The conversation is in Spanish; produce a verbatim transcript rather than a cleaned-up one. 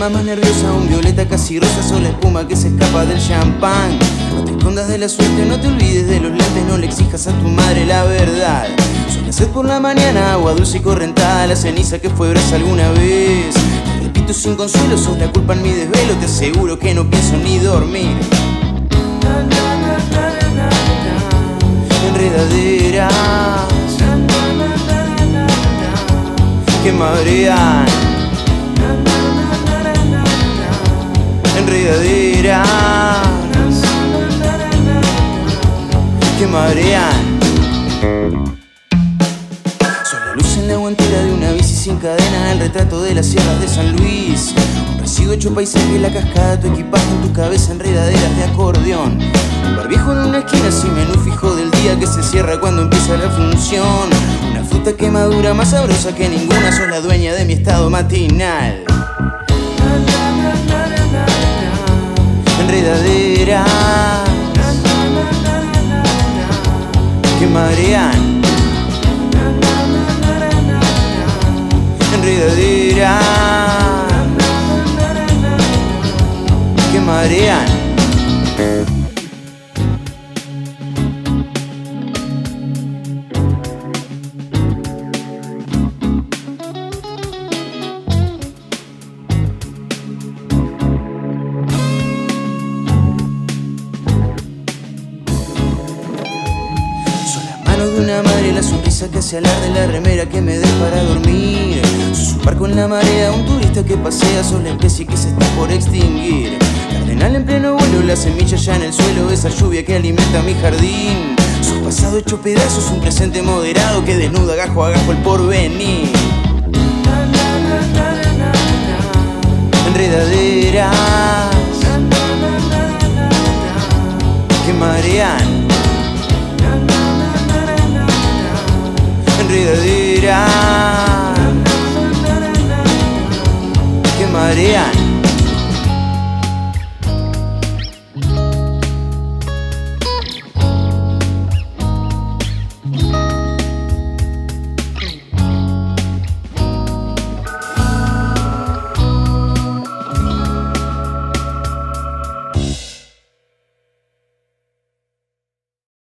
llama más nerviosa, un violeta casi rosa, sola espuma que se escapa del champán. No te escondas de la suerte, no te olvides de los lentes, no le exijas a tu madre la verdad. Soy la sed por la mañana, agua dulce y correntada, la ceniza que fue brasa alguna vez. Te repito sin consuelo, sos la culpa en mi desvelo, te aseguro que no pienso ni dormir. Enredaderas que marean, enredaderas que marean. Soy la luz en la guantera de una bici sin cadena, el retrato de las sierras de San Luis, un residuo hecho paisaje, la cascada, tu equipaje en tu cabeza, enredaderas de acordeón. Un bar viejo en una esquina sin menú fijo del día que se cierra cuando empieza la función. Una fruta que madura más sabrosa que ninguna, sos la dueña de mi estado matinal. Enredaderas que marean, enredaderas que marean. De una madre, la sonrisa que se alarde, la remera que me dé para dormir. Sos un barco en la marea, un turista que pasea, sos la especie que se está por extinguir. Cardenal en pleno vuelo, la semilla ya en el suelo, esa lluvia que alimenta mi jardín. Sos pasado hecho pedazos, un presente moderado que desnuda gajo a gajo el porvenir. Enredaderas que marean, enredaderas que marean.